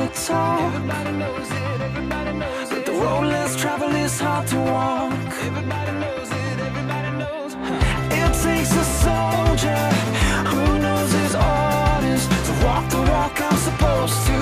talk. Everybody knows it, everybody knows it. The road less traveled is hard to walk. Everybody knows it, everybody knows. It takes a soldier who knows his orders to walk the walk I'm supposed to.